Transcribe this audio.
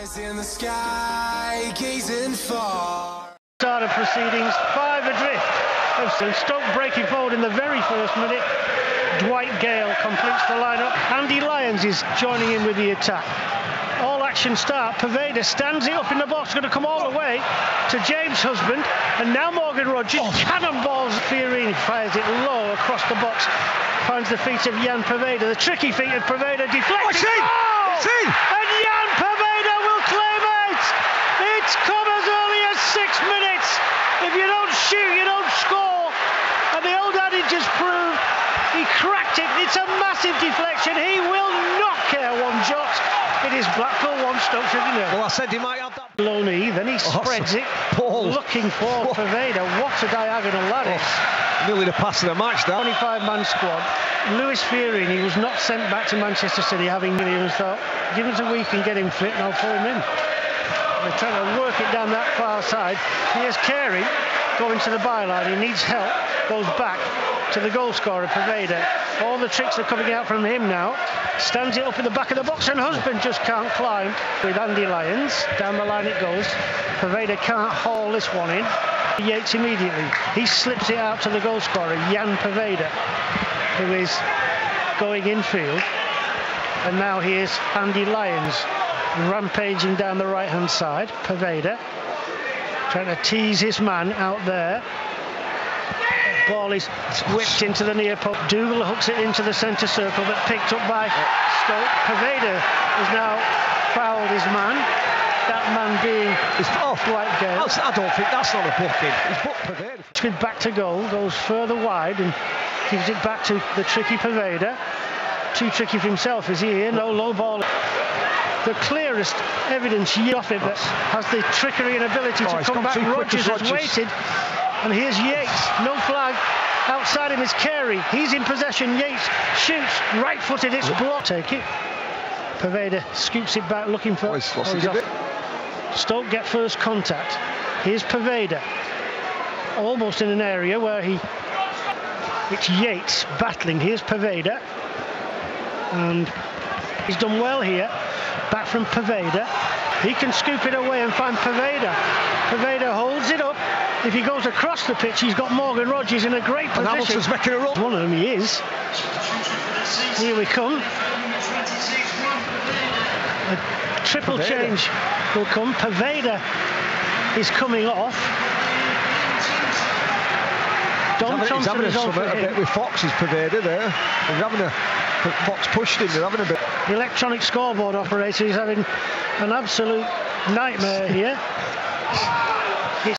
In the sky, gazing far. Start of proceedings, 5 adrift. Stoke breaking forward in the very first minute. Dwight Gale completes the lineup. Andy Lyons is joining in with the attack. All action start. Poveda stands it up in the box, going to come all the way to James Husband, and now Morgan Rogers cannonballs. Fiorini fires it low across the box, finds the feet of Jan Poveda. The tricky feet of Poveda deflected. And Jan Poveda will claim it. It's come as early as 6 minutes. If you don't shoot, you don't score. And the old adage has proved. He cracked it. It's a massive deflection. He will not care one jot. It is Blackpool 1, Stoke City 0. Well, I said he might have that. Loney, then he spreads it, looking for Poveda. What a diagonal that is. Nearly the pass of the match, that. 25-man squad. Luis Fiorini was not sent back to Manchester City, having Williams thought, give us a week and get him fit and I'll pull him in. They're trying to work it down that far side. Here's Carey going to the byline. He needs help. Goes back to the goal scorer, Poveda. All the tricks are coming out from him now. Stands it up in the back of the box, and Husband just can't climb. With Andy Lyons, down the line it goes. Poveda can't haul this one in. Yates immediately. He slips it out to the goal scorer, Jan Poveda, who is going infield. And now here's Andy Lyons rampaging down the right-hand side. Poveda trying to tease his man out there. Ball is whipped into the near post. Dougal hooks it into the centre circle, but picked up by Stoke. Poveda has now fouled his man. That man being Dwight Gale. I don't think that's not a booking. He's booked Poveda. Back to goal, goes further wide and gives it back to the tricky Poveda. Too tricky for himself, is he here? No low ball. The clearest evidence off it that has the trickery and ability to come back. Rogers has waited. And here's Yates, no flag. Outside him is Carey. He's in possession. Yates shoots, right-footed. It's blocked. Take it. Poveda scoops it back, looking for. Stoke get first contact. Here's Poveda, almost in an area where it's Yates battling. Here's Poveda, and he's done well here. Back from Poveda. He can scoop it away and find Poveda. Poveda holds it up. If he goes across the pitch, he's got Morgan Rogers in a great position. And Hamilton's making a run. One of them he is. Here we come. A triple change will come. Poveda is coming off. Don Johnson is over a bit with Fox, is Poveda there. He's having Fox pushed him, they're having a bit. The electronic scoreboard operator is having an absolute nightmare here.